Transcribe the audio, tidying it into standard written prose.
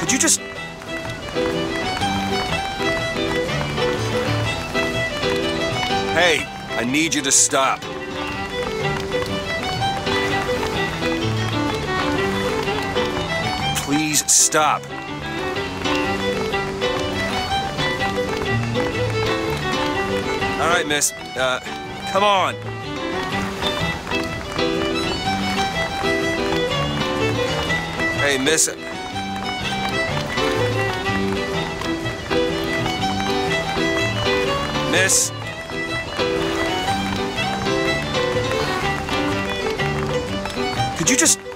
Could you just... Hey, I need you to stop. Please stop. All right, miss. Come on. Hey, miss. Miss. Could you just...